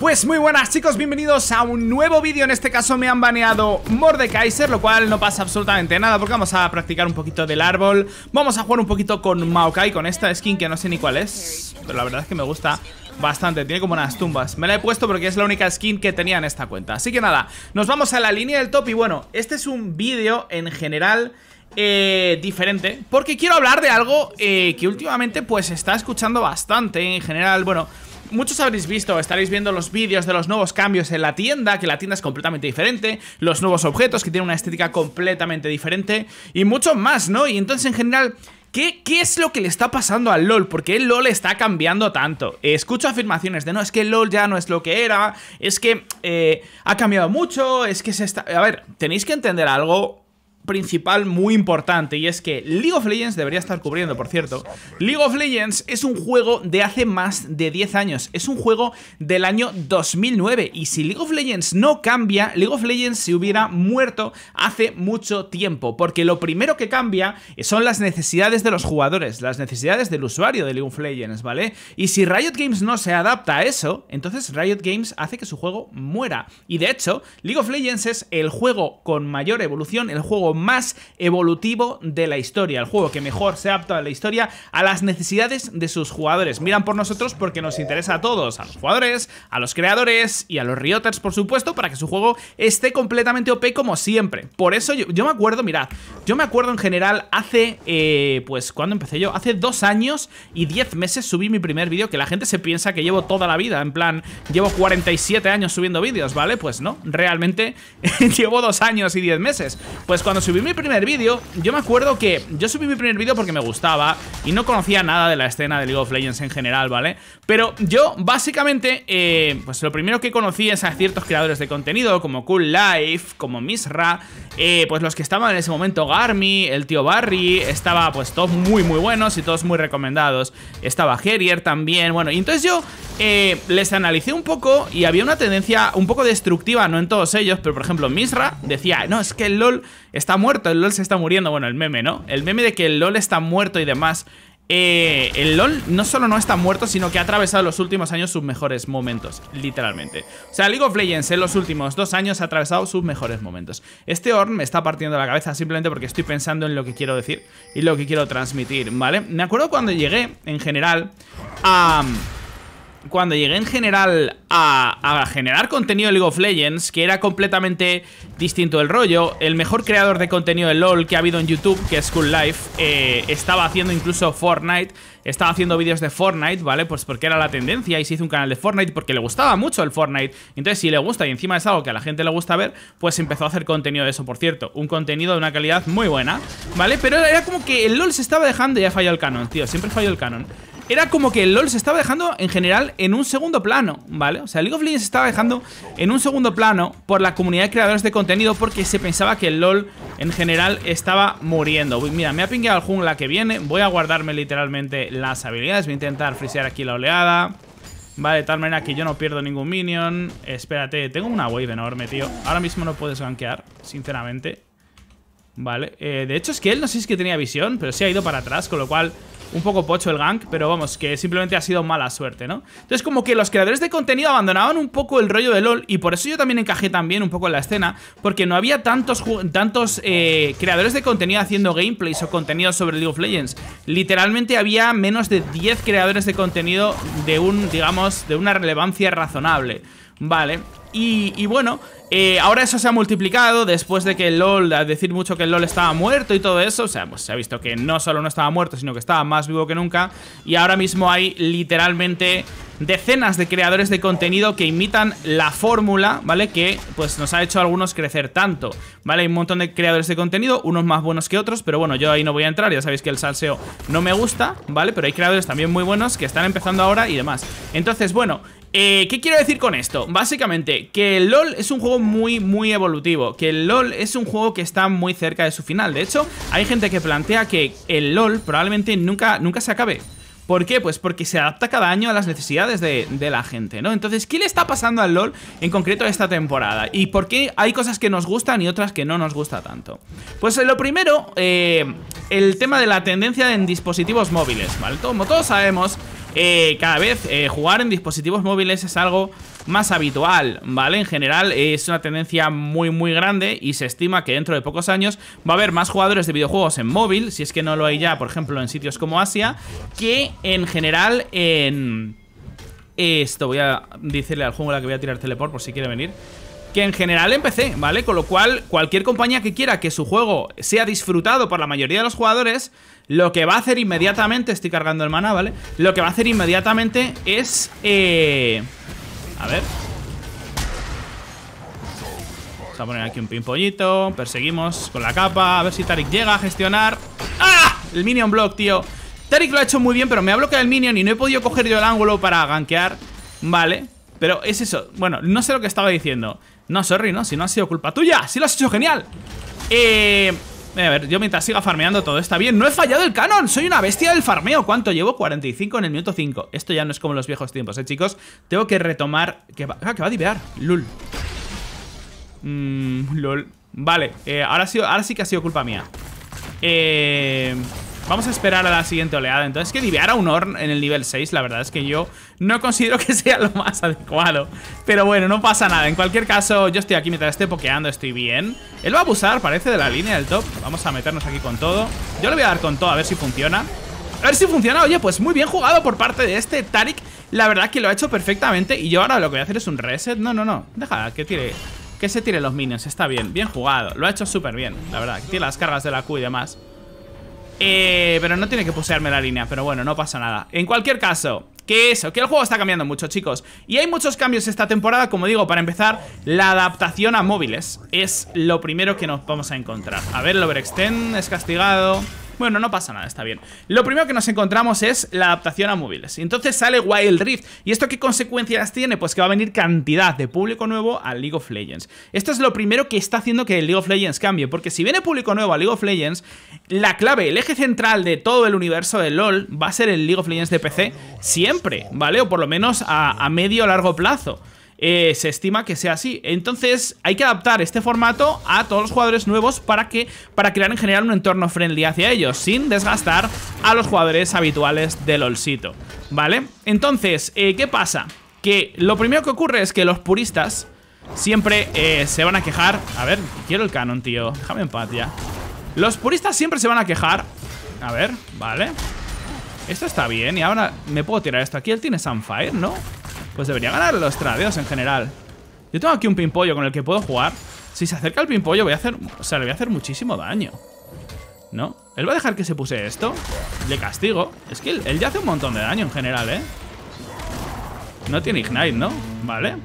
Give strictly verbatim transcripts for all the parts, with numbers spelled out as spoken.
Pues muy buenas chicos, bienvenidos a un nuevo vídeo. En este caso me han baneado Mordekaiser, lo cual no pasa absolutamente nada porque vamos a practicar un poquito del árbol. Vamos a jugar un poquito con Maokai, con esta skin que no sé ni cuál es, pero la verdad es que me gusta bastante, tiene como unas tumbas. Me la he puesto porque es la única skin que tenía en esta cuenta. Así que nada, nos vamos a la línea del top. Y bueno, este es un vídeo en general Eh, diferente, porque quiero hablar de algo eh, que últimamente pues se está escuchando bastante en general. Bueno, muchos habréis visto, estaréis viendo los vídeos de los nuevos cambios en la tienda, que la tienda es completamente diferente, los nuevos objetos que tienen una estética completamente diferente y mucho más, ¿no? Y entonces en general, ¿Qué, ¿qué es lo que le está pasando al LoL? ¿Por qué el LoL está cambiando tanto? Eh, escucho afirmaciones de no, es que el LoL ya no es lo que era, es que eh, ha cambiado mucho, es que se está... A ver, tenéis que entender algo principal muy importante, y es que League of Legends debería estar cubriendo, por cierto. League of Legends es un juego de hace más de diez años, es un juego del año dos mil nueve, y si League of Legends no cambia, League of Legends se hubiera muerto hace mucho tiempo, porque lo primero que cambia son las necesidades de los jugadores, las necesidades del usuario de League of Legends, ¿vale? Y si Riot Games no se adapta a eso, entonces Riot Games hace que su juego muera, y de hecho, League of Legends es el juego con mayor evolución, el juego más evolutivo de la historia, el juego que mejor se adapta a la historia, a las necesidades de sus jugadores. Miran por nosotros porque nos interesa a todos, a los jugadores, a los creadores y a los rioters, por supuesto, para que su juego esté completamente O P como siempre. Por eso yo, yo me acuerdo, mirad, yo me acuerdo en general hace, eh, pues, ¿cuándo empecé yo? Hace dos años y diez meses subí mi primer vídeo, que la gente se piensa que llevo toda la vida, en plan, llevo cuarenta y siete años subiendo vídeos, ¿vale? Pues no, realmente llevo dos años y diez meses. Pues cuando subí mi primer vídeo, yo me acuerdo que yo subí mi primer vídeo porque me gustaba y no conocía nada de la escena de League of Legends en general, ¿vale? Pero yo, básicamente, eh, pues lo primero que conocí es a ciertos creadores de contenido como Cool Life, como Misra, eh, pues los que estaban en ese momento, Garmy, el tío Barry, estaba pues todos muy muy buenos y todos muy recomendados. Estaba Herier también, bueno, y entonces yo eh, les analicé un poco y había una tendencia un poco destructiva, no en todos ellos, pero por ejemplo Misra decía, no, es que el LoL está muerto, el LoL se está muriendo, bueno, el meme, ¿no? El meme de que el LoL está muerto y demás. Eh, el LoL no solo no está muerto, sino que ha atravesado los últimos años sus mejores momentos, literalmente. O sea, League of Legends en los últimos dos años ha atravesado sus mejores momentos. Este Orn me está partiendo la cabeza simplemente porque estoy pensando en lo que quiero decir y lo que quiero transmitir, ¿vale? Me acuerdo cuando llegué, en general, a... Cuando llegué en general a, a generar contenido de League of Legends, que era completamente distinto el rollo. El mejor creador de contenido de LoL que ha habido en YouTube, que es Cool Life, eh, estaba haciendo incluso Fortnite. Estaba haciendo vídeos de Fortnite, ¿vale? Pues porque era la tendencia y se hizo un canal de Fortnite porque le gustaba mucho el Fortnite. Entonces, si le gusta y encima es algo que a la gente le gusta ver, pues empezó a hacer contenido de eso, por cierto. Un contenido de una calidad muy buena, ¿vale? Pero era como que el LoL se estaba dejando... Ya falló el canon, tío, siempre falló el canon. Era como que el LoL se estaba dejando en general en un segundo plano, ¿vale? O sea, League of Legends se estaba dejando en un segundo plano por la comunidad de creadores de contenido porque se pensaba que el LoL en general estaba muriendo. Mira, me ha pingueado el jungla que viene. Voy a guardarme literalmente las habilidades. Voy a intentar frisear aquí la oleada. Vale, de tal manera que yo no pierdo ningún minion. Espérate, tengo una wave enorme, tío. Ahora mismo no puedes gankear, sinceramente. Vale, eh, de hecho es que él no sé si es que tenía visión, pero sí ha ido para atrás, con lo cual un poco pocho el gank, pero vamos, que simplemente ha sido mala suerte, ¿no? Entonces como que los creadores de contenido abandonaban un poco el rollo de LoL, y por eso yo también encajé también un poco en la escena, porque no había tantos, tantos eh, creadores de contenido haciendo gameplays o contenido sobre League of Legends. Literalmente había menos de diez creadores de contenido de un, digamos, de una relevancia razonable, ¿vale? Y, y bueno, eh, ahora eso se ha multiplicado después de que el LoL, a decir mucho que el LoL estaba muerto y todo eso. O sea, pues se ha visto que no solo no estaba muerto, sino que estaba más vivo que nunca. Y ahora mismo hay literalmente decenas de creadores de contenido que imitan la fórmula, ¿vale? Que pues nos ha hecho a algunos crecer tanto, ¿vale? Hay un montón de creadores de contenido, unos más buenos que otros, pero bueno, yo ahí no voy a entrar, ya sabéis que el salseo no me gusta, ¿vale? Pero hay creadores también muy buenos que están empezando ahora y demás. Entonces, bueno, eh, ¿qué quiero decir con esto? Básicamente, que el LoL es un juego muy, muy evolutivo, que el LoL es un juego que está muy cerca de su final. De hecho, hay gente que plantea que el LoL probablemente nunca, nunca se acabe. ¿Por qué? Pues porque se adapta cada año a las necesidades de, de la gente, ¿no? Entonces, ¿qué le está pasando al LoL en concreto esta temporada? ¿Y por qué hay cosas que nos gustan y otras que no nos gusta tanto? Pues lo primero, eh, el tema de la tendencia en dispositivos móviles, ¿vale? Como todos sabemos, eh, cada vez eh, jugar en dispositivos móviles es algo más habitual, ¿vale? En general es una tendencia muy muy grande y se estima que dentro de pocos años va a haber más jugadores de videojuegos en móvil, si es que no lo hay ya, por ejemplo, en sitios como Asia, que en general en... Esto, voy a decirle al jungla que voy a tirar teleport por si quiere venir. Que en general en P C, ¿vale? Con lo cual, cualquier compañía que quiera que su juego sea disfrutado por la mayoría de los jugadores, lo que va a hacer inmediatamente... Estoy cargando el mana, ¿vale? Lo que va a hacer inmediatamente es... Eh... A ver. Vamos a poner aquí un pimpollito. Perseguimos con la capa. A ver si Taric llega a gestionar. ¡Ah! El minion block, tío. Taric lo ha hecho muy bien, pero me ha bloqueado el minion y no he podido coger yo el ángulo para gankear. Vale. Pero es eso. Bueno, no sé lo que estaba diciendo. No, sorry, no, si no ha sido culpa tuya. Si lo has hecho genial. Eh... A ver, yo mientras siga farmeando todo está bien. No he fallado el canon, soy una bestia del farmeo. ¿Cuánto llevo? cuarenta y cinco en el minuto cinco. Esto ya no es como los viejos tiempos, eh, chicos. Tengo que retomar... Que va, ah, que va a divear, lul. mm, Lol. Vale, eh, ahora, sí, ahora sí que ha sido culpa mía. Eh... Vamos a esperar a la siguiente oleada. Entonces, que divear a un Ornn en el nivel seis, la verdad es que yo no considero que sea lo más adecuado. Pero bueno, no pasa nada. En cualquier caso, yo estoy aquí mientras esté pokeando, estoy bien. Él va a abusar, parece, de la línea del top. Vamos a meternos aquí con todo. Yo le voy a dar con todo, a ver si funciona. A ver si funciona. Oye, pues muy bien jugado por parte de este Taric. La verdad que lo ha hecho perfectamente. Y yo ahora lo que voy a hacer es un reset. No, no, no. Deja que tire... Que se tire los minions. Está bien, bien jugado. Lo ha hecho súper bien, la verdad. Que tiene las cargas de la Q y demás. Eh, pero no tiene que pusearme la línea. Pero bueno, no pasa nada. En cualquier caso, que eso, que el juego está cambiando mucho, chicos. Y hay muchos cambios esta temporada. Como digo, para empezar, la adaptación a móviles es lo primero que nos vamos a encontrar. A ver, el overextend es castigado. Bueno, no pasa nada, está bien. Lo primero que nos encontramos es la adaptación a móviles. Y entonces sale Wild Rift. ¿Y esto qué consecuencias tiene? Pues que va a venir cantidad de público nuevo a League of Legends. Esto es lo primero que está haciendo que el League of Legends cambie. Porque si viene público nuevo a League of Legends, la clave, el eje central de todo el universo de LoL va a ser el League of Legends de P C siempre, ¿vale? O por lo menos a, a medio o largo plazo. Eh, se estima que sea así. Entonces hay que adaptar este formato a todos los jugadores nuevos para que para crear en general un entorno friendly hacia ellos, sin desgastar a los jugadores habituales del LoLcito, ¿vale? Entonces, eh, ¿qué pasa? Que lo primero que ocurre es que los puristas siempre eh, se van a quejar. A ver, quiero el canon, tío. Déjame en paz ya. Los puristas siempre se van a quejar. A ver, vale. Esto está bien. Y ahora me puedo tirar esto. Aquí él tiene Sunfire, ¿no? Pues debería ganar los tradeos en general. Yo tengo aquí un pimpollo con el que puedo jugar. Si se acerca el pimpollo voy a hacer... O sea, le voy a hacer muchísimo daño, ¿no? Él va a dejar que se puse esto. Le castigo. Es que él, él ya hace un montón de daño en general, ¿eh? No tiene Ignite, ¿no? Vale.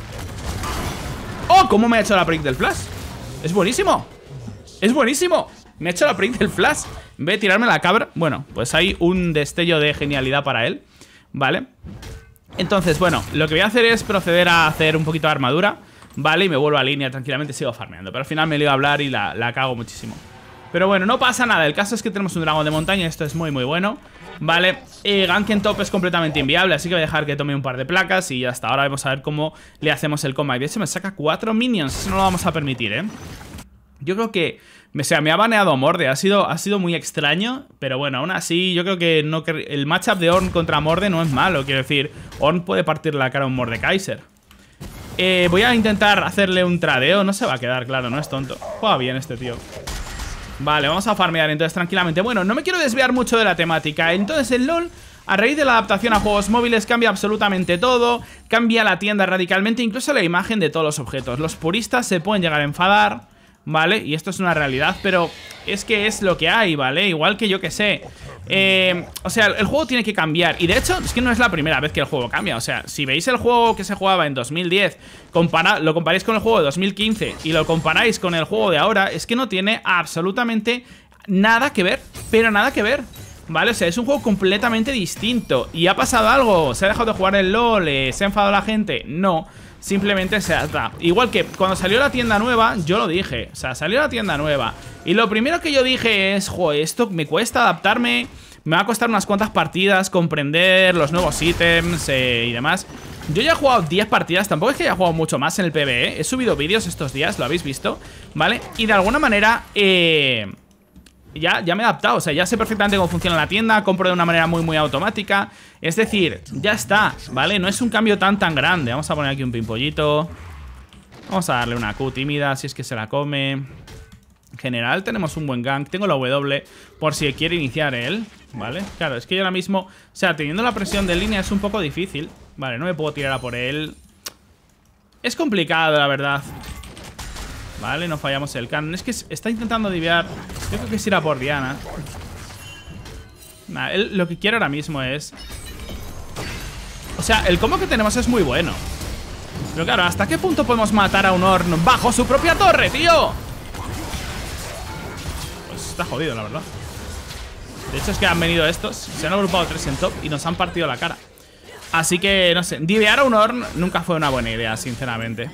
¡Oh! ¿Cómo me ha hecho la prick del flash? Es buenísimo. Es buenísimo. Me ha hecho la prick del flash. En vez de tirarme la cabra. Bueno, pues hay un destello de genialidad para él. Vale. Entonces, bueno, lo que voy a hacer es proceder a hacer un poquito de armadura, ¿vale? Y me vuelvo a línea tranquilamente, sigo farmeando. Pero al final me lío a hablar y la, la cago muchísimo. Pero bueno, no pasa nada. El caso es que tenemos un dragón de montaña. Esto es muy, muy bueno, ¿vale? Eh, gank en top es completamente inviable, así que voy a dejar que tome un par de placas. Y hasta ahora vamos a ver cómo le hacemos el comeback. De hecho, me saca cuatro minions. Eso no lo vamos a permitir, ¿eh? Yo creo que... O sea, me ha baneado Morde, ha sido, ha sido muy extraño. Pero bueno, aún así yo creo que no, el matchup de Ornn contra Morde no es malo. Quiero decir, Ornn puede partir la cara a un Mordekaiser. eh, Voy a intentar hacerle un tradeo. No se va a quedar, claro, no es tonto. Juega bien este tío. Vale, vamos a farmear entonces tranquilamente. Bueno, no me quiero desviar mucho de la temática. Entonces el LoL, a raíz de la adaptación a juegos móviles, cambia absolutamente todo. Cambia la tienda radicalmente, incluso la imagen de todos los objetos. Los puristas se pueden llegar a enfadar, ¿vale? Y esto es una realidad, pero es que es lo que hay, ¿vale? Igual que yo que sé. Eh, o sea, el juego tiene que cambiar. Y de hecho, es que no es la primera vez que el juego cambia. O sea, si veis el juego que se jugaba en dos mil diez, compara, lo comparáis con el juego de dos mil quince y lo comparáis con el juego de ahora, es que no tiene absolutamente nada que ver. Pero nada que ver, ¿vale? O sea, es un juego completamente distinto. ¿Y ha pasado algo? ¿Se ha dejado de jugar el LoL? ¿Se ha enfadado la gente? No. Simplemente se adapta. Igual que cuando salió la tienda nueva, yo lo dije. O sea, salió la tienda nueva y lo primero que yo dije es, joder, esto me cuesta adaptarme. Me va a costar unas cuantas partidas comprender los nuevos ítems eh, y demás. Yo ya he jugado diez partidas, tampoco es que haya jugado mucho más en el PvE. He subido vídeos estos días, lo habéis visto, ¿vale? Y de alguna manera, eh... ya, ya me he adaptado, o sea, ya sé perfectamente cómo funciona la tienda. Compro de una manera muy, muy automática. Es decir, ya está, ¿vale? No es un cambio tan, tan grande. Vamos a poner aquí un pimpollito. Vamos a darle una Q tímida, si es que se la come. En general tenemos un buen gank. Tengo la W por si quiere iniciar él, ¿vale? Claro, es que yo ahora mismo, o sea, teniendo la presión de línea es un poco difícil. Vale, no me puedo tirar a por él. Es complicado, la verdad. Vale, no fallamos el canon. Es que está intentando diviar. Yo creo que es ir a por Diana. Nah, él lo que quiere ahora mismo es... O sea, el combo que tenemos es muy bueno. Pero claro, ¿hasta qué punto podemos matar a un Ornn bajo su propia torre, tío? Pues está jodido, la verdad. De hecho es que han venido estos, se han agrupado tres en top y nos han partido la cara. Así que, no sé, divear a un Ornn nunca fue una buena idea, sinceramente.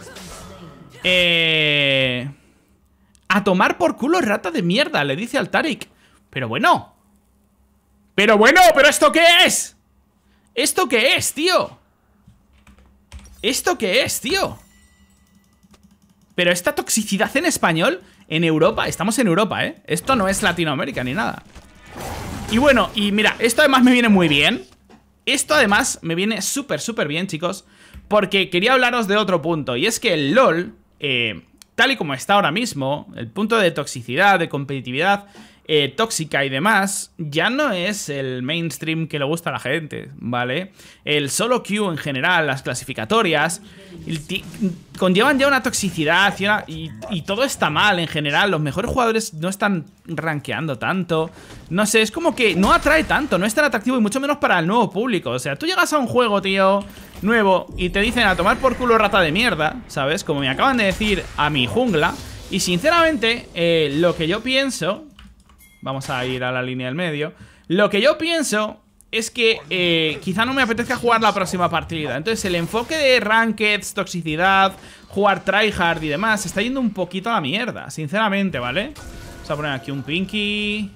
Eh... A tomar por culo, rata de mierda, le dice al Taric. Pero bueno. Pero bueno, ¿pero esto qué es? ¿Esto qué es, tío? ¿Esto qué es, tío? Pero esta toxicidad en español, en Europa, estamos en Europa, ¿eh? Esto no es Latinoamérica ni nada. Y bueno, y mira, esto además me viene muy bien. Esto además me viene súper, súper bien, chicos, porque quería hablaros de otro punto. Y es que el LoL, eh, tal y como está ahora mismo, el punto de toxicidad, de competitividad eh, tóxica y demás, ya no es el mainstream que le gusta a la gente, ¿vale? El solo queue en general, las clasificatorias, conllevan ya una toxicidad y, una, y, y todo está mal en general. Los mejores jugadores no están rankeando tanto. No sé, es como que no atrae tanto, no es tan atractivo y mucho menos para el nuevo público. O sea, tú llegas a un juego, tío, nuevo y te dicen a tomar por culo rata de mierda, ¿sabes? Como me acaban de decir a mi jungla. Y sinceramente, eh, lo que yo pienso... Vamos a ir a la línea del medio. Lo que yo pienso es que eh, quizá no me apetezca jugar la próxima partida. Entonces el enfoque de rankeds, toxicidad, jugar tryhard y demás está yendo un poquito a la mierda, sinceramente, ¿vale? Vamos a poner aquí un Pinky.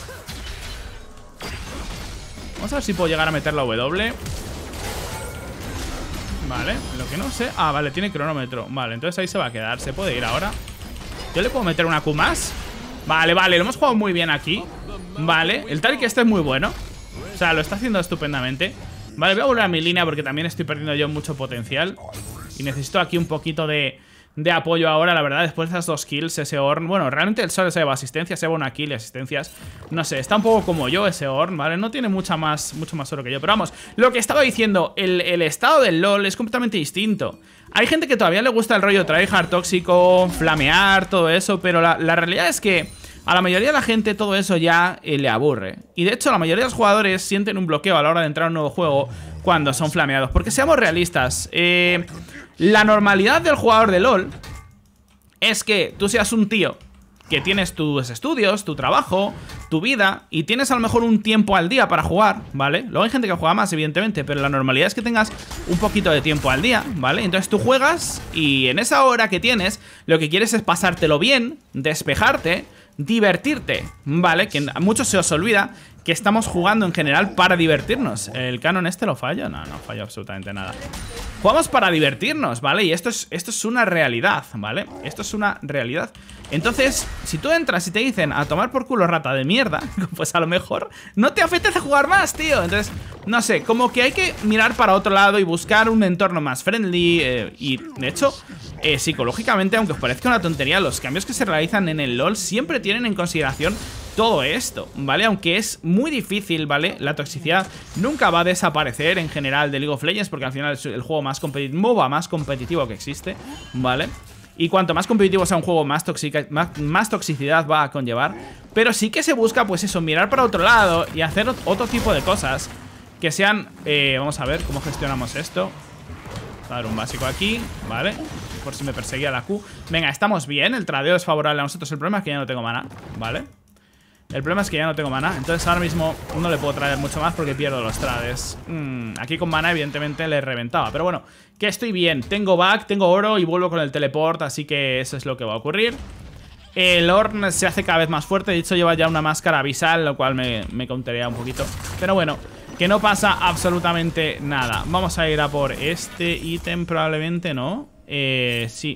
Vamos a ver si puedo llegar a meter la W. Vale, lo que no sé... Ah, vale, tiene cronómetro. Vale, entonces ahí se va a quedar. ¿Se puede ir ahora? ¿Yo le puedo meter una Q más? Vale, vale, lo hemos jugado muy bien aquí. Vale, el Taric este es muy bueno. O sea, lo está haciendo estupendamente. Vale, voy a volver a mi línea porque también estoy perdiendo yo mucho potencial. Y necesito aquí un poquito de, de apoyo ahora, la verdad. Después de esas dos kills, ese Ornn... Bueno, realmente el solo se lleva asistencia, se lleva una kill y asistencias. No sé, está un poco como yo ese Ornn, ¿vale? No tiene mucha más, mucho más oro que yo. Pero vamos, lo que estaba diciendo, el, el estado del LoL es completamente distinto. Hay gente que todavía le gusta el rollo tryhard, tóxico, flamear, todo eso. Pero la, la realidad es que a la mayoría de la gente todo eso ya eh, le aburre. Y de hecho la mayoría de los jugadores sienten un bloqueo a la hora de entrar a un nuevo juego cuando son flameados. Porque seamos realistas, eh, la normalidad del jugador de LoL es que tú seas un tío que tienes tus estudios, tu trabajo, tu vida, y tienes a lo mejor un tiempo al día para jugar, ¿vale? Luego hay gente que juega más, evidentemente, pero la normalidad es que tengas un poquito de tiempo al día, ¿vale? Entonces tú juegas y en esa hora que tienes, lo que quieres es pasártelo bien, despejarte, divertirte, ¿vale? Que a muchos se os olvida que estamos jugando en general para divertirnos. ¿El canon este lo falla? No, no falla absolutamente nada. Jugamos para divertirnos, ¿vale? Y esto es, esto es una realidad, ¿vale? Esto es una realidad. Entonces, si tú entras y te dicen a tomar por culo rata de mierda, pues a lo mejor no te apetece jugar más, tío. Entonces, no sé, como que hay que mirar para otro lado y buscar un entorno más friendly. eh, Y, de hecho, eh, psicológicamente, aunque os parezca una tontería, los cambios que se realizan en el LoL siempre tienen en consideración todo esto, ¿vale? Aunque es muy difícil, ¿vale? La toxicidad nunca va a desaparecer en general de League of Legends, porque al final es el juego más competitivo, MOBA más competitivo que existe, ¿vale? Y cuanto más competitivo sea un juego, más, toxica, más, más toxicidad va a conllevar. Pero sí que se busca, pues eso, mirar para otro lado y hacer otro tipo de cosas que sean... Eh, vamos a ver cómo gestionamos esto. Vamos a dar un básico aquí, ¿vale? Por si me perseguía la Q. Venga, estamos bien, el tradeo es favorable a nosotros. El problema es que ya no tengo mana, ¿vale? El problema es que ya no tengo mana, entonces ahora mismo no le puedo traer mucho más porque pierdo los trades. mm, Aquí con mana evidentemente le reventaba, pero bueno, que estoy bien. Tengo back, tengo oro y vuelvo con el teleport, así que eso es lo que va a ocurrir. El Ornn se hace cada vez más fuerte, de hecho lleva ya una máscara abisal, lo cual me, me counterea un poquito. Pero bueno, que no pasa absolutamente nada. Vamos a ir a por este ítem, probablemente no. Eh, sí.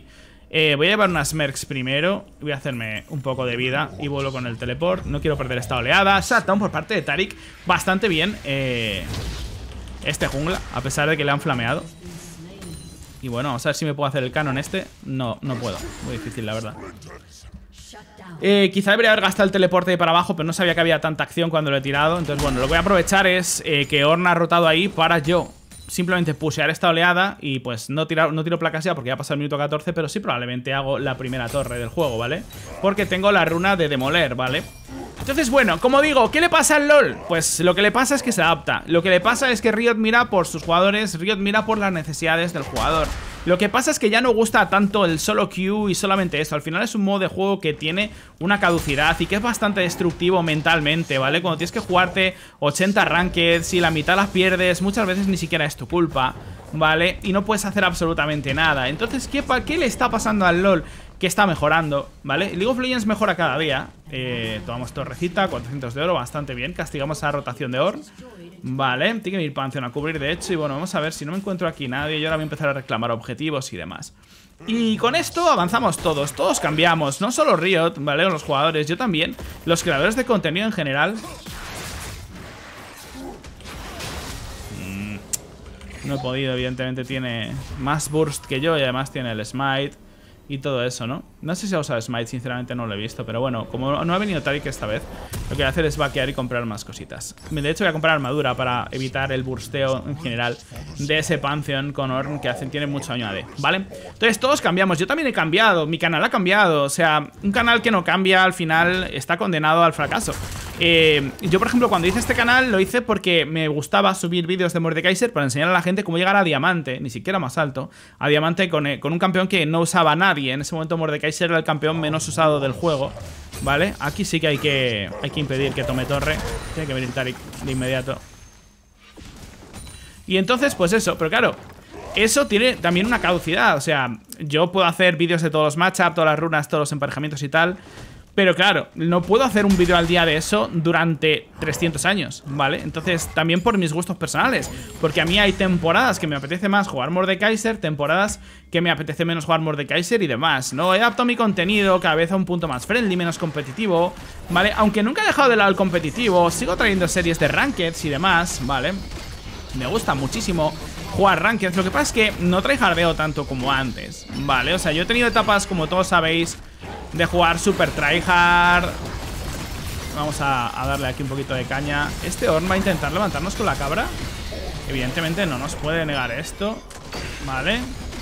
Eh, voy a llevar unas mercs primero. Voy a hacerme un poco de vida y vuelvo con el teleport. No quiero perder esta oleada. Shutdown por parte de Taric. Bastante bien eh, este jungla, a pesar de que le han flameado. Y bueno, vamos a ver si me puedo hacer el canon este. No, no puedo. Muy difícil, la verdad. Eh, quizá debería haber gastado el teleporte ahí para abajo, pero no sabía que había tanta acción cuando lo he tirado. Entonces, bueno, lo que voy a aprovechar es eh, que Ornn ha rotado ahí para yo simplemente pushear esta oleada y pues no, tirar, no tiro placas ya porque ya pasa el minuto catorce, pero sí probablemente hago la primera torre del juego, ¿vale? Porque tengo la runa de demoler, ¿vale? Entonces, bueno, como digo, ¿qué le pasa al LoL? Pues lo que le pasa es que se adapta. Lo que le pasa es que Riot mira por sus jugadores, Riot mira por las necesidades del jugador. Lo que pasa es que ya no gusta tanto el solo queue y solamente esto. Al final es un modo de juego que tiene una caducidad y que es bastante destructivo mentalmente, ¿vale? Cuando tienes que jugarte ochenta rankeds y la mitad las pierdes, muchas veces ni siquiera es tu culpa, ¿vale? Y no puedes hacer absolutamente nada. Entonces, ¿qué, qué le está pasando al LoL? Que está mejorando, ¿vale? League of Legends mejora cada día. eh, Tomamos torrecita, cuatrocientos de oro, bastante bien. Castigamos a la rotación de Ornn, vale, tiene que venir Pantheon a cubrir, de hecho. Y bueno, vamos a ver si no me encuentro aquí nadie. Yo ahora voy a empezar a reclamar objetivos y demás. Y con esto avanzamos todos, todos cambiamos. No solo Riot, ¿vale? O los jugadores, yo también. Los creadores de contenido en general. mm, No he podido, evidentemente tiene más burst que yo y además tiene el smite y todo eso, ¿no? No sé si ha usado smite, sinceramente no lo he visto. Pero bueno, como no ha venido Taric esta vez, lo que voy a hacer es vaquear y comprar más cositas. De hecho voy a comprar armadura para evitar el bursteo en general de ese Pantheon con Ornn, que hacen, tiene mucho daño A D, ¿vale? Entonces todos cambiamos, yo también he cambiado. Mi canal ha cambiado, o sea, un canal que no cambia al final está condenado al fracaso. eh, Yo por ejemplo cuando hice este canal lo hice porque me gustaba subir vídeos de Mordekaiser para enseñar a la gente cómo llegar a diamante, ni siquiera más alto, a diamante con, con un campeón que no usaba nadie. En ese momento Mordekaiser era el campeón menos usado del juego, ¿vale? Aquí sí que hay que, hay que impedir que tome torre. Tiene que venir Taric de inmediato. Y entonces pues eso, pero claro, eso tiene también una caducidad. O sea, yo puedo hacer vídeos de todos los matchups, todas las runas, todos los emparejamientos y tal, pero claro, no puedo hacer un vídeo al día de eso durante trescientos años, ¿vale? Entonces, también por mis gustos personales, porque a mí hay temporadas que me apetece más jugar Mordekaiser, temporadas que me apetece menos jugar Mordekaiser y demás, ¿no? He adaptado mi contenido cada vez a un punto más friendly, menos competitivo, ¿vale? Aunque nunca he dejado de lado el competitivo, sigo trayendo series de rankeds y demás, ¿vale? Me gusta muchísimo jugar rankeds. Lo que pasa es que no tryhardeo tanto como antes, ¿vale? O sea, yo he tenido etapas, como todos sabéis, de jugar super tryhard. Vamos a, a darle aquí un poquito de caña. Este Ornn va a intentar levantarnos con la cabra. Evidentemente no nos puede negar esto, ¿vale?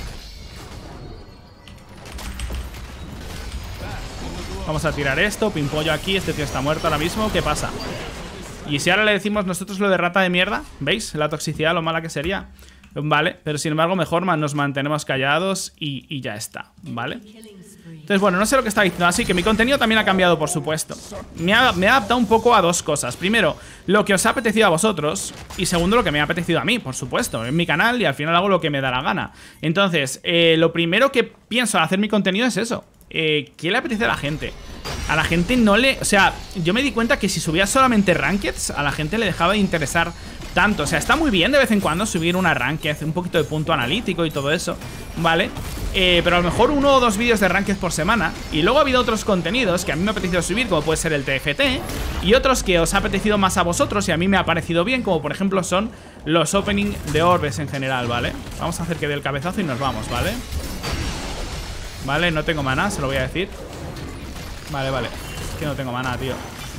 Vamos a tirar esto, pimpollo aquí. Este tío está muerto ahora mismo, ¿qué pasa? Y si ahora le decimos nosotros lo de rata de mierda, ¿veis? La toxicidad, lo mala que sería. Vale, pero sin embargo mejor nos mantenemos callados y, y ya está, ¿vale? Entonces, bueno, no sé lo que está diciendo. Así que mi contenido también ha cambiado, por supuesto. Me ha, me ha adaptado un poco a dos cosas. Primero, lo que os ha apetecido a vosotros. Y segundo, lo que me ha apetecido a mí, por supuesto. En mi canal y al final hago lo que me da la gana. Entonces, eh, lo primero que pienso al hacer mi contenido es eso. Eh, ¿Qué le apetece a la gente? A la gente no le... O sea, yo me di cuenta que si subía solamente rankeds, a la gente le dejaba de interesar tanto. O sea, está muy bien de vez en cuando subir una ranked, un poquito de punto analítico y todo eso, ¿vale? Eh, pero a lo mejor uno o dos vídeos de ranked por semana. Y luego ha habido otros contenidos que a mí me ha apetecido subir, como puede ser el T F T, y otros que os ha apetecido más a vosotros y a mí me ha parecido bien, como por ejemplo son los opening de orbes en general, ¿vale? Vamos a hacer que dé el cabezazo y nos vamos, ¿vale? Vale, no tengo maná, se lo voy a decir. Vale, vale, es que no tengo maná, tío.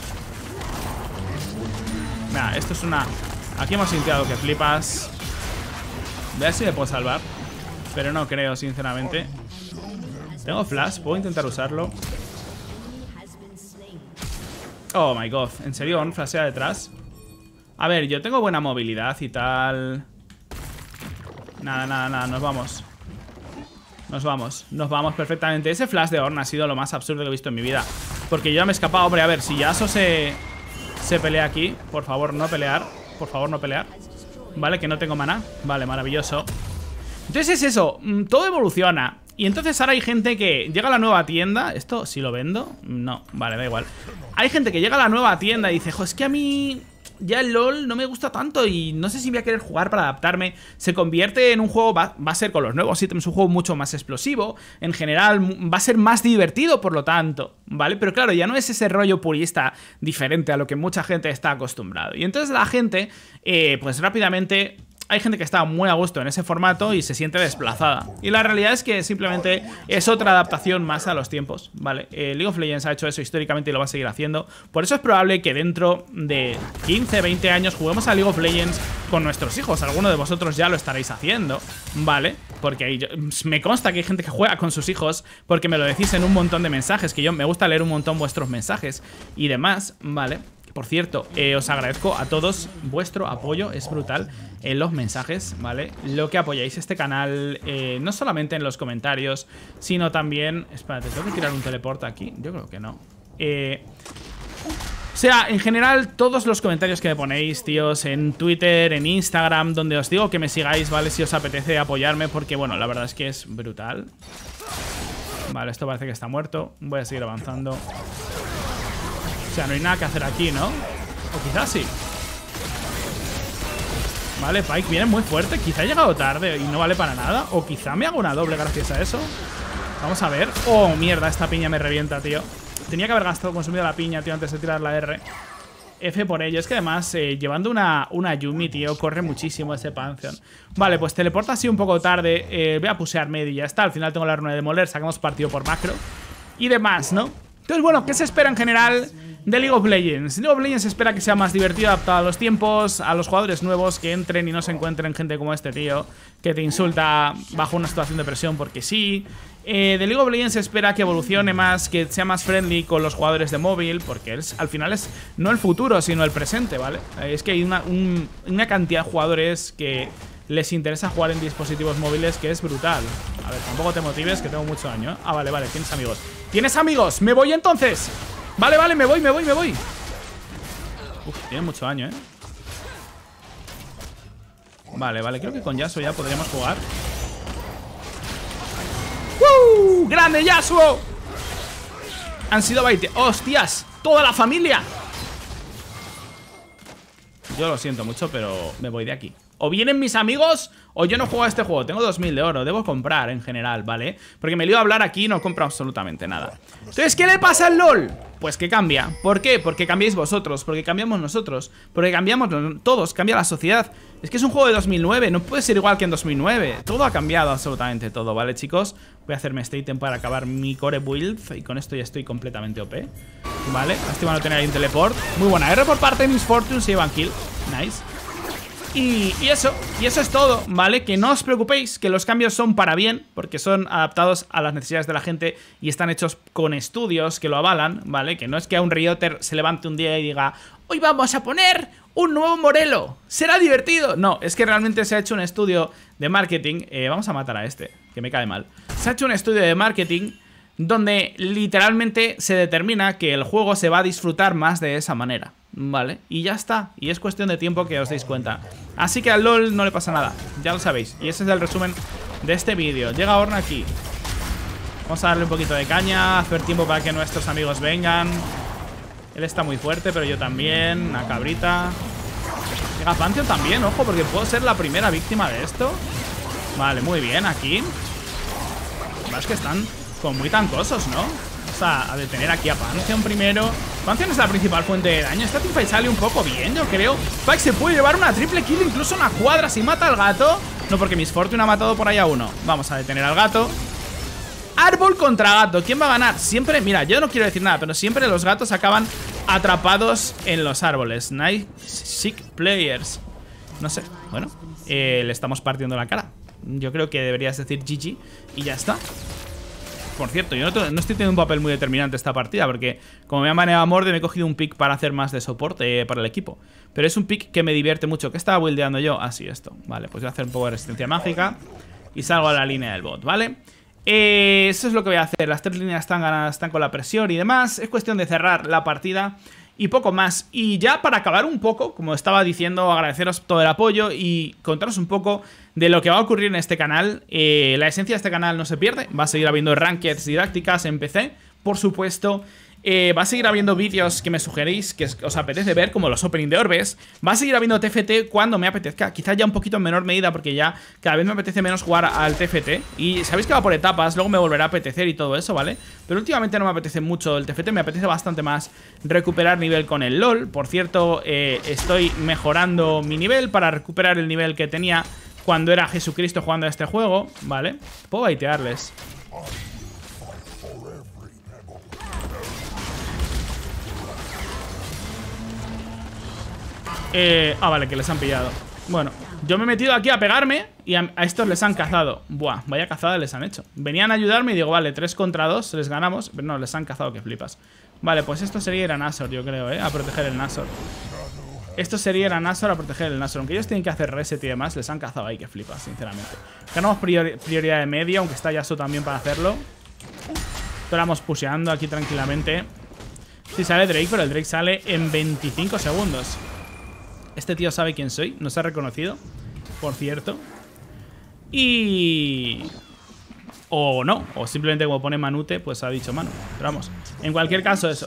Nada, esto es una... Aquí hemos sintiado que flipas. Voy a ver si me puedo salvar, pero no creo, sinceramente. Tengo flash, puedo intentar usarlo. Oh my god, ¿en serio Ornn flashea detrás? A ver, yo tengo buena movilidad y tal. Nada, nada, nada, nos vamos. Nos vamos, nos vamos perfectamente. Ese flash de Ornn ha sido lo más absurdo que he visto en mi vida, porque yo ya me he escapado. Hombre, a ver, si Yasuo se, se pelea aquí, por favor no pelear. Por favor no pelear. Vale, que no tengo maná. Vale, maravilloso. Entonces es eso, todo evoluciona. Y entonces ahora hay gente que llega a la nueva tienda. ¿Esto sí lo vendo? No, vale, da igual. Hay gente que llega a la nueva tienda y dice, jo, es que a mí... ya el LoL no me gusta tanto y no sé si voy a querer jugar para adaptarme. Se convierte en un juego, va, va a ser con los nuevos ítems, un juego mucho más explosivo. En general va a ser más divertido, por lo tanto, ¿vale? Pero claro, ya no es ese rollo purista diferente a lo que mucha gente está acostumbrado. Y entonces la gente, eh, pues rápidamente... Hay gente que está muy a gusto en ese formato y se siente desplazada. Y la realidad es que simplemente es otra adaptación más a los tiempos, ¿vale? Eh, League of Legends ha hecho eso históricamente y lo va a seguir haciendo. Por eso es probable que dentro de quince, veinte años juguemos a League of Legends con nuestros hijos. Alguno de vosotros ya lo estaréis haciendo, ¿vale? Porque ahí yo, me consta que hay gente que juega con sus hijos porque me lo decís en un montón de mensajes, que yo me gusta leer un montón vuestros mensajes y demás, ¿vale? Por cierto, eh, os agradezco a todos vuestro apoyo, es brutal en los mensajes, ¿vale? Lo que apoyáis este canal, eh, no solamente en los comentarios, sino también... Espérate, ¿tengo que tirar un teleporte aquí? Yo creo que no. Eh... O sea, en general, todos los comentarios que me ponéis, tíos, en Twitter, en Instagram, donde os digo que me sigáis, ¿vale? Si os apetece apoyarme, porque, bueno, la verdad es que es brutal. Vale, esto parece que está muerto. Voy a seguir avanzando. O sea, no hay nada que hacer aquí, ¿no? O quizás sí. Vale, Pyke viene muy fuerte. Quizá ha llegado tarde y no vale para nada. O quizá me hago una doble gracias a eso. Vamos a ver. Oh, mierda, esta piña me revienta, tío. Tenía que haber gastado, consumido la piña, tío, antes de tirar la R. F por ello. Es que además, eh, llevando una, una Yumi, tío, corre muchísimo ese Pantheon. Vale, pues teleporta así un poco tarde. eh, Voy a pusear medio y ya está. Al final tengo la runa de demoler. Sacamos partido por macro y demás, ¿no? Entonces, bueno, ¿qué se espera en general de League of Legends? League of Legends se espera que sea más divertido, adaptado a los tiempos, a los jugadores nuevos, que entren y no se encuentren gente como este tío, que te insulta bajo una situación de presión porque sí. Eh, de League of Legends se espera que evolucione más, que sea más friendly con los jugadores de móvil, porque es, al final es no el futuro, sino el presente, ¿vale? Eh, es que hay una, un, una cantidad de jugadores que les interesa jugar en dispositivos móviles que es brutal. A ver, tampoco te motives, que tengo mucho daño, ¿eh? Ah, vale, vale, tienes amigos. ¿Tienes amigos? ¡Me voy entonces! Vale, vale, me voy, me voy, me voy. Uf, tiene mucho daño, ¿eh? Vale, vale, creo que con Yasuo ya podríamos jugar. ¡Woo! ¡Grande Yasuo! Han sido veinte. ¡Hostias! ¡Toda la familia! Yo lo siento mucho, pero me voy de aquí. O vienen mis amigos o yo no juego a este juego. Tengo dos mil de oro, debo comprar en general, ¿vale? Porque me lío a hablar aquí y no compro absolutamente nada. Entonces, ¿qué le pasa al LoL? Pues que cambia. ¿Por qué? Porque cambiáis vosotros, porque cambiamos nosotros, porque cambiamos todos, cambia la sociedad. Es que es un juego de dos mil nueve, no puede ser igual que en dos mil nueve. Todo ha cambiado, absolutamente todo, ¿vale, chicos? Voy a hacerme este ítem para acabar mi core build y con esto ya estoy completamente O P. Vale, lástima no tener ahí un teleport. Muy buena R por parte de Miss Fortune, se llevan kill. Nice. Y, y eso, y eso es todo, ¿vale? Que no os preocupéis, que los cambios son para bien, porque son adaptados a las necesidades de la gente y están hechos con estudios que lo avalan, ¿vale? Que no es que a un Rioter se levante un día y diga, hoy vamos a poner un nuevo Morelo, será divertido. No, es que realmente se ha hecho un estudio de marketing. eh, Vamos a matar a este, que me cae mal. Se ha hecho un estudio de marketing donde literalmente se determina que el juego se va a disfrutar más de esa manera, ¿vale? Y ya está, y es cuestión de tiempo que os deis cuenta. Así que al LoL no le pasa nada, ya lo sabéis. Y ese es el resumen de este vídeo. Llega Ornn aquí. Vamos a darle un poquito de caña, hacer tiempo para que nuestros amigos vengan. Él está muy fuerte, pero yo también. Una cabrita. Llega Pantheon también, ojo, porque puedo ser la primera víctima de esto. Vale, muy bien, aquí. Más que están como muy tancosos, ¿no? O sea, a detener aquí a Pantheon primero. Pantheon es la principal fuente de daño. Esta teamfight sale un poco bien, yo creo. Pyke se puede llevar una triple kill, incluso una cuadra si mata al gato. No, porque Miss Fortune ha matado por ahí a uno. Vamos a detener al gato. Árbol contra gato, ¿quién va a ganar? Siempre, mira, yo no quiero decir nada, pero siempre los gatos acaban atrapados en los árboles. Nice sick players. No sé, bueno, eh, le estamos partiendo la cara. Yo creo que deberías decir G G y ya está. Por cierto, yo no, no estoy teniendo un papel muy determinante esta partida, porque como me han baneado a Morde, me he cogido un pick para hacer más de soporte eh, para el equipo. Pero es un pick que me divierte mucho. ¿Qué estaba buildeando yo? Ah, sí, esto. Vale, pues voy a hacer un poco de resistencia mágica y salgo a la línea del bot, ¿vale? Eh, eso es lo que voy a hacer. Las tres líneas están ganadas, están con la presión y demás. Es cuestión de cerrar la partida y poco más. Y ya para acabar un poco, como estaba diciendo, agradeceros todo el apoyo y contaros un poco de lo que va a ocurrir en este canal. eh, La esencia de este canal no se pierde. Va a seguir habiendo rankeds didácticas en P C, por supuesto. Eh, va a seguir habiendo vídeos que me sugerís, que os apetece ver, como los opening de orbes. Va a seguir habiendo T F T cuando me apetezca, quizás ya un poquito en menor medida, porque ya cada vez me apetece menos jugar al T F T. Y sabéis que va por etapas, luego me volverá a apetecer y todo eso, ¿vale? Pero últimamente no me apetece mucho el T F T, me apetece bastante más recuperar nivel con el LoL. Por cierto, eh, estoy mejorando mi nivel para recuperar el nivel que tenía cuando era Jesucristo jugando a este juego, ¿vale? Puedo baitearles. Eh, ah, vale, que les han pillado. Bueno, yo me he metido aquí a pegarme y a, a estos les han cazado. Buah, vaya cazada les han hecho. Venían a ayudarme y digo, vale, tres contra dos, les ganamos. Pero no, les han cazado, que flipas. Vale, pues esto sería ir a Nashor, yo creo, eh, a proteger el Nashor. Esto sería ir a Nashor a proteger el Nashor. Aunque ellos tienen que hacer reset y demás, les han cazado ahí, que flipas, sinceramente. Ganamos priori prioridad de medio, aunque está Yasuo también para hacerlo. Esperamos pusheando aquí tranquilamente. Sí sale Drake, pero el Drake sale en veinticinco segundos. Este tío sabe quién soy, nos ha reconocido, por cierto. Y... O no, o simplemente como pone Manute, pues ha dicho Manu. Pero vamos, en cualquier caso eso.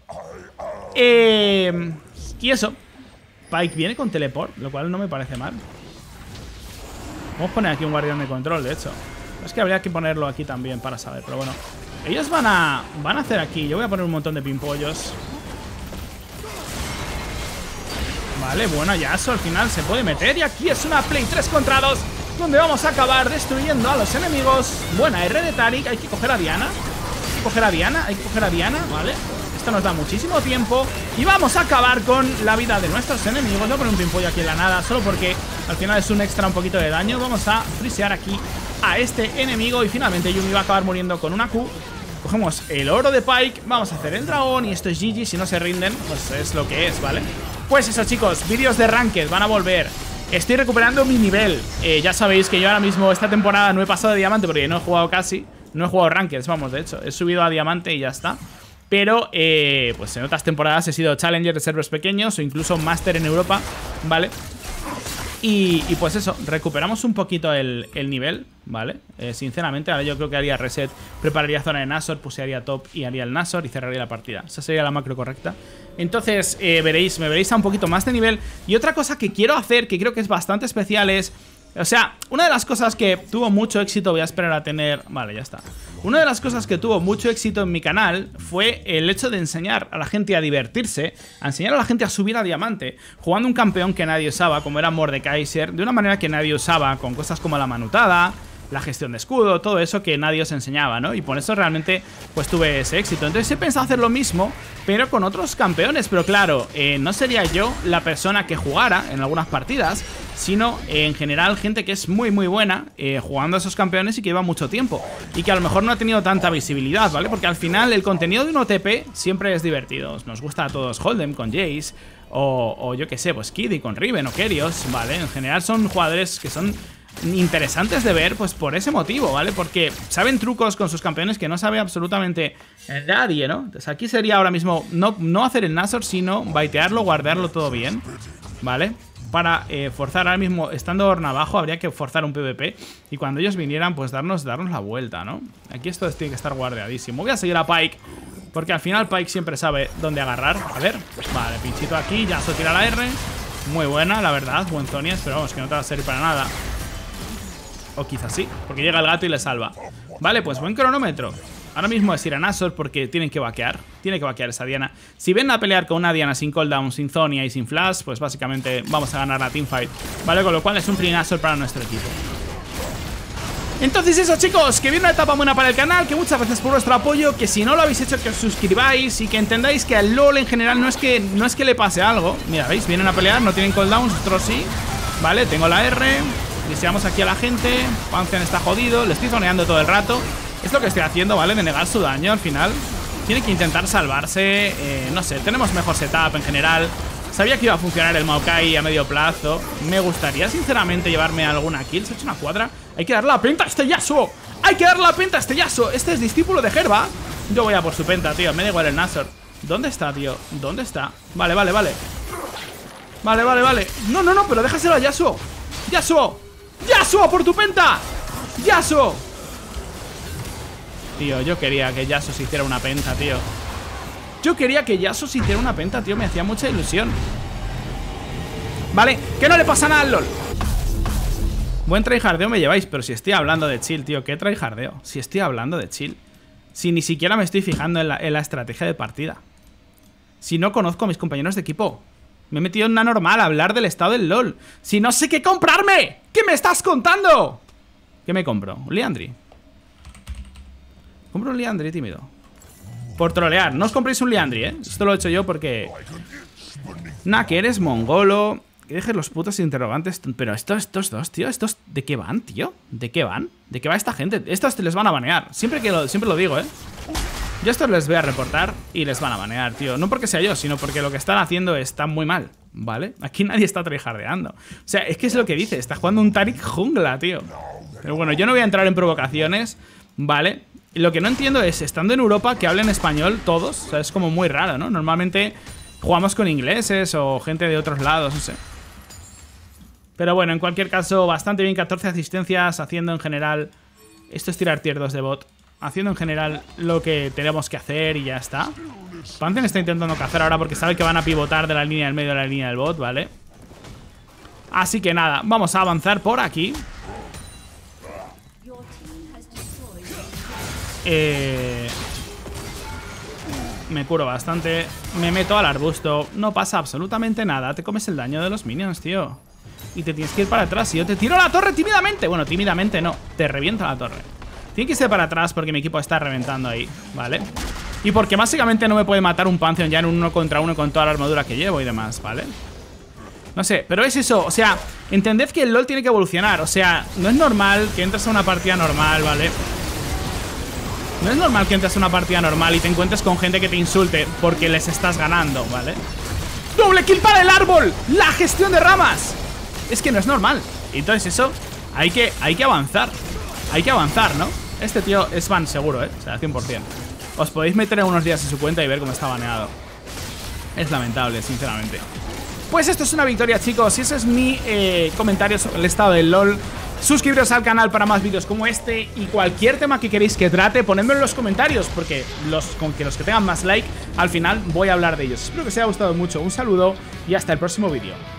Eh... Y eso. Pyke viene con teleport, lo cual no me parece mal. Vamos a poner aquí un guardián de control, de hecho. Es que habría que ponerlo aquí también para saber, pero bueno. Ellos van a... Van a hacer aquí, yo voy a poner un montón de pimpollos. Vale, bueno, Yasuo al final se puede meter. Y aquí es una play tres contra dos, donde vamos a acabar destruyendo a los enemigos. Buena R de Taric, hay que coger a Diana. Hay que coger a Diana, hay que coger a Diana, ¿vale? Esto nos da muchísimo tiempo. Y vamos a acabar con la vida de nuestros enemigos. Voy a poner un pimpollo aquí en la nada, solo porque al final es un extra un poquito de daño. Vamos a frisear aquí a este enemigo. Y finalmente Yuumi va a acabar muriendo con una Q. Cogemos el oro de Pyke, vamos a hacer el dragón. Y esto es G G, si no se rinden, pues es lo que es, ¿vale? Pues eso, chicos, vídeos de Ranked van a volver. Estoy recuperando mi nivel. eh, Ya sabéis que yo ahora mismo esta temporada no he pasado de diamante porque no he jugado casi. No he jugado Ranked, vamos, de hecho he subido a diamante y ya está. Pero, eh, pues en otras temporadas he sido Challenger de servers pequeños o incluso Master en Europa, ¿vale? Y, y pues eso, recuperamos un poquito el, el nivel, ¿vale? Eh, sinceramente, ahora yo creo que haría reset, prepararía zona de Nashor, pusearía top y haría el Nashor y cerraría la partida. Esa sería la macro correcta. Entonces, eh, veréis, me veréis a un poquito más de nivel. Y otra cosa que quiero hacer, que creo que es bastante especial, es... O sea, una de las cosas que tuvo mucho éxito, voy a esperar a tener... Vale, ya está. Una de las cosas que tuvo mucho éxito en mi canal fue el hecho de enseñar a la gente a divertirse, a enseñar a la gente a subir a diamante, jugando un campeón que nadie usaba, como era Mordekaiser, de una manera que nadie usaba, con cosas como la manutada, la gestión de escudo, todo eso que nadie os enseñaba, ¿no? Y por eso realmente pues tuve ese éxito. Entonces he pensado hacer lo mismo, pero con otros campeones. Pero claro, eh, no sería yo la persona que jugara en algunas partidas, sino eh, en general gente que es muy muy buena eh, jugando a esos campeones y que lleva mucho tiempo y que a lo mejor no ha tenido tanta visibilidad, ¿vale? Porque al final el contenido de un O T P siempre es divertido. Nos gusta a todos Hold'em con Jace o, o yo que sé, pues Kiddy con Riven o Kerios, ¿vale? En general son jugadores que son interesantes de ver, pues por ese motivo, ¿vale? Porque saben trucos con sus campeones que no sabe absolutamente nadie, ¿no? Entonces aquí sería ahora mismo no, no hacer el Nashor, sino baitearlo, guardarlo todo bien, ¿vale? Para eh, forzar ahora mismo, estando Ornn abajo, habría que forzar un PvP. Y cuando ellos vinieran, pues darnos, darnos la vuelta, ¿no? Aquí esto tiene que estar guardeadísimo. Voy a seguir a Pyke, porque al final Pyke siempre sabe dónde agarrar. A ver, vale, pinchito aquí, Yasuo tira la R. Muy buena, la verdad, buen Zonias, pero vamos, que no te va a servir para nada. O quizás sí, porque llega el gato y le salva. Vale, pues buen cronómetro. Ahora mismo es ir a Nashor porque tienen que vaquear. Tiene que vaquear esa Diana. Si ven a pelear con una Diana sin cooldown, sin Zonia y sin flash, pues básicamente vamos a ganar la teamfight. Vale, con lo cual es un free Nashor para nuestro equipo. Entonces eso, chicos, que viene una etapa buena para el canal, que muchas gracias por vuestro apoyo, que si no lo habéis hecho que os suscribáis y que entendáis que al LoL en general no es que, no es que le pase algo. Mira, ¿veis? Vienen a pelear, no tienen cooldowns, nosotros sí. Vale, tengo la R. Deseamos aquí a la gente. Pantheon está jodido, le estoy zoneando todo el rato. Es lo que estoy haciendo, ¿vale? De negar su daño al final. Tiene que intentar salvarse, eh, no sé, tenemos mejor setup en general. Sabía que iba a funcionar el Maokai a medio plazo. Me gustaría sinceramente llevarme alguna kill. Se ha hecho una cuadra. Hay que darle la penta a este Yasuo. Hay que darle la penta a este Yasuo. Este es discípulo de Herba. Yo voy a por su penta, tío. Me da igual el Nashor. ¿Dónde está, tío? ¿Dónde está? Vale, vale, vale. Vale, vale, vale. No, no, no, pero déjaselo a Yasuo. Yasuo. Yasuo, por tu penta. Yasuo. Tío, yo quería que Yasuo se hiciera una penta, tío. Yo quería que Yasuo se hiciera una penta, tío. Me hacía mucha ilusión. Vale, que no le pasa nada al LOL. Buen tryhardeo me lleváis. Pero si estoy hablando de chill, tío. ¿Qué tryhardeo? Si estoy hablando de chill. Si ni siquiera me estoy fijando en la, en la estrategia de partida. Si no conozco a mis compañeros de equipo. Me he metido en una normal a hablar del estado del LOL. Si no sé qué comprarme. ¿Qué me estás contando? ¿Qué me compro? ¿Un Liandry? Compro un Liandry, tímido. Por trolear. No os compréis un Liandry, ¿eh? Esto lo he hecho yo porque... Nah, que eres mongolo. Que dejes los putos interrogantes. Pero estos, estos dos, tío, estos... ¿De qué van, tío? ¿De qué van? ¿De qué va esta gente? Estos les van a banear. Siempre que lo, siempre lo digo, ¿eh? Yo estos les voy a reportar y les van a banear, tío. No porque sea yo, sino porque lo que están haciendo está muy mal, ¿vale? Aquí nadie está tryhardeando. O sea, es que es lo que dice. Está jugando un Taric jungla, tío. Pero bueno, yo no voy a entrar en provocaciones, ¿vale? Lo que no entiendo es, estando en Europa, que hablen español todos. O sea, es como muy raro, ¿no? Normalmente jugamos con ingleses o gente de otros lados, no sé. Pero bueno, en cualquier caso, bastante bien. catorce asistencias, haciendo en general... Esto es tirar tier dos de bot. Haciendo en general lo que tenemos que hacer y ya está. Pantheon está intentando cazar ahora porque sabe que van a pivotar de la línea del medio a la línea del bot, ¿vale? Así que nada, vamos a avanzar por aquí. Eh... Me curo bastante. Me meto al arbusto. No pasa absolutamente nada. Te comes el daño de los minions, tío. Y te tienes que ir para atrás. Y yo te tiro la torre tímidamente. Bueno, tímidamente no. Te reviento la torre. Tiene que irse para atrás porque mi equipo está reventando ahí, ¿vale? Y porque básicamente no me puede matar un Pantheon ya en un uno contra uno con toda la armadura que llevo y demás, ¿vale? No sé, pero es eso, o sea, entended que el LoL tiene que evolucionar. O sea, no es normal que entres a una partida normal, ¿vale? No es normal que entres a una partida normal y te encuentres con gente que te insulte porque les estás ganando, ¿vale? ¡Doble kill para el árbol! ¡La gestión de ramas! Es que no es normal. Entonces eso, hay que, hay que avanzar. Hay que avanzar, ¿no? Este tío es ban seguro, ¿eh? O sea, cien por cien. Os podéis meter en unos días en su cuenta y ver cómo está baneado. Es lamentable, sinceramente. Pues esto es una victoria, chicos. Y ese es mi eh, comentario sobre el estado del LoL. Suscribiros al canal para más vídeos como este. Y cualquier tema que queréis que trate, ponedmelo en los comentarios, porque los, con que los que tengan más like, al final voy a hablar de ellos. Espero que os haya gustado mucho. Un saludo y hasta el próximo vídeo.